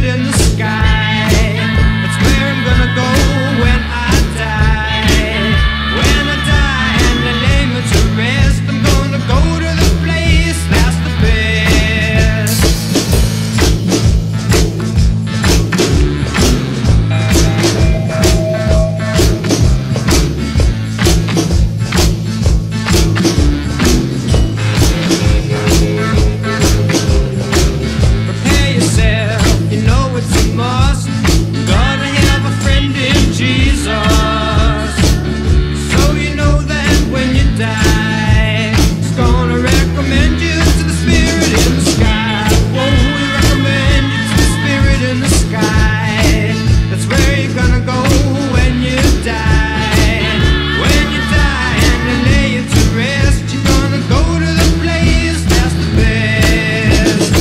spirit in the sky. That's where I'm gonna go when I die. When I die and they lay me to rest, I'm gonna go to the place that's the best. Prepare yourself, you know it's a must. You're gonna have a friend in Jesus. So you know that when you die, it's gonna recommend you to the spirit in the sky. Whoa, we recommend you to the spirit in the sky. That's where you're gonna go when you die. When you die and they lay you to rest, you're gonna go to the place that's the best.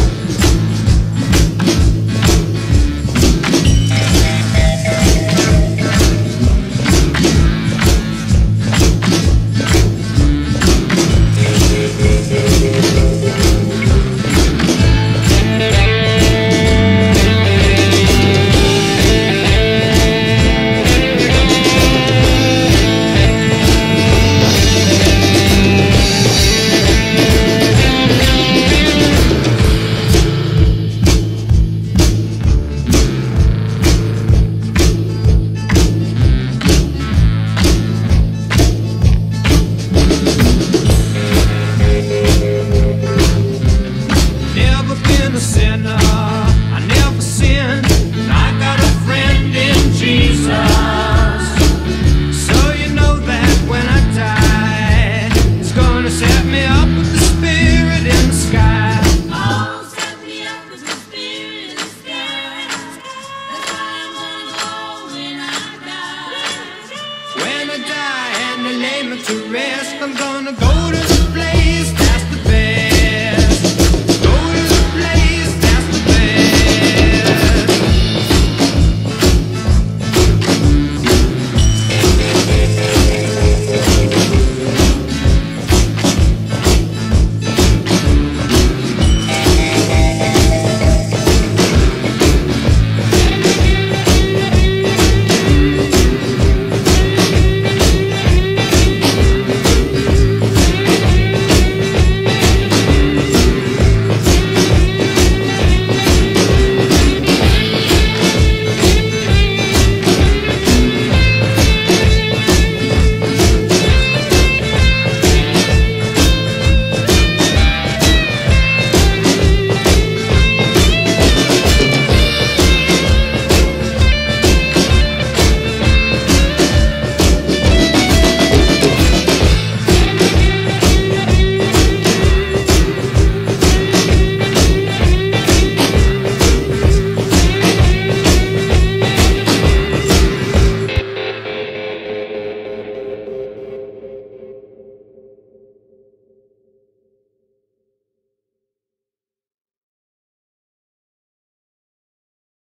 Never been a sinner, I never sinned, and I got a friend in Jesus. So you know that when I die, it's gonna set me up with the spirit in the sky. Oh, set me up with the spirit in the sky. That's where I'm gonna go when I die. When I die and they lay me to rest, I'm gonna go to